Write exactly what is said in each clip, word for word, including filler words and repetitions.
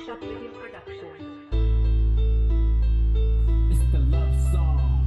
Shot Video Production. It's the love song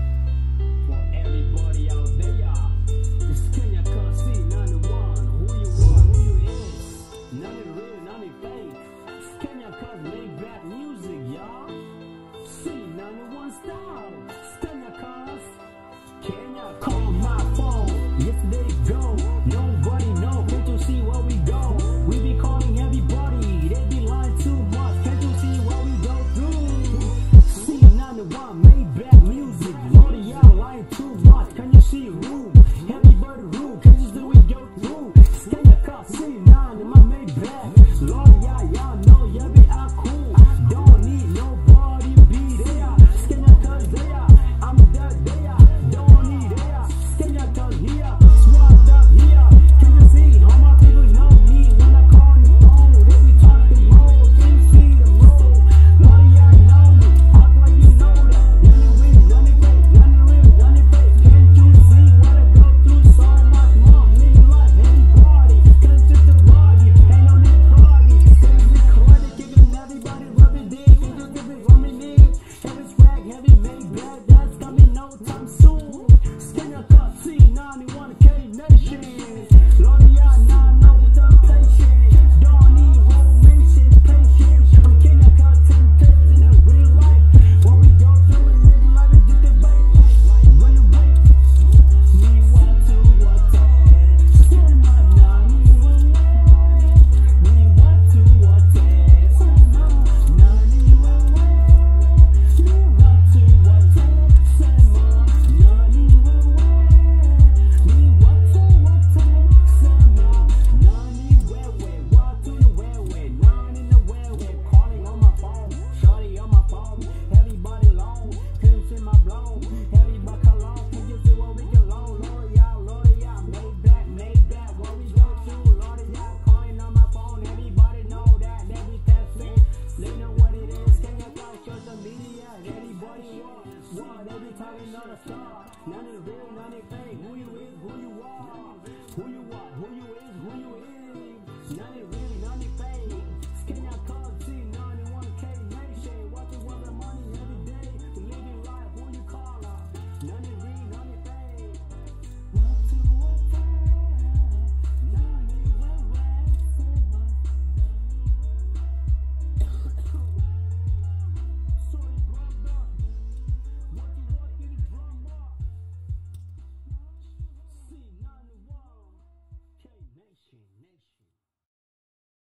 for everybody out there. It's Kenya Cuz C ninety-one. Who you are, who you is. None is real, none is fake. It's Kenya Cuz laid back music, y'all. C ninety-one style. It's Kenya Cuz. Kenya, call my phone. Yes, they go. Nobody know. Can't you see where we go? We be calling everybody. They be lying too much. Can't you see what we go through? C ninety-one made bad music. Lord, y'all lying too much. Can you see rude? Everybody rude. Can't you see what we go through? It's Kenya Cuz C ninety-one made bad. Lord, y'all, y'all know y'all be out cool. Don't need nobody be there. It's Kenya Cuz there. I'm that there. Don't need there. It's Kenya Cuz here. Swapped up here. Can you see? All my people know me when I call the phone. They be talking more. Can you see the road? Lord, y'all know me. Act like you know that. None is real, none is fake. None is real, none is fake. Can't you see what I go through? So much more. Me life, anybody. Can't just the body. Ain't no need party. Can't be karate kicking everybody. Rubbing dick. Can't just give it from me nigga. Heavy swag, heavy made bad. That's coming no time soon. It's Kenya Cuz C ninety-one Kenya Nation. Lord, y'all now know what I'm patient. Don't need romantic patience. I'm Kenya Cuz temptation in real life. What we go through in this life is just a bait. Run away. Me want to attack. Send my ninety-one way. Me want to attack. Send my ninety-one way. Me want to attack. Send my ninety-one way. Me want to attack. Send my ninety-one way. What to the way way? Nine in the way way. Calling on my phone. Shorty on my phone. Everybody long. Can't see my blow. Everybody cologne. Can you see what we can loan? Lord, y'all, Lord, y'all. Made that, made that. What we go through? Lord, y'all. Calling on my phone. Everybody know that. They be testing. They know what it is. Kenya Cuz social media. Everybody what? What? They be talking on the star. None is real, none is fake. Who you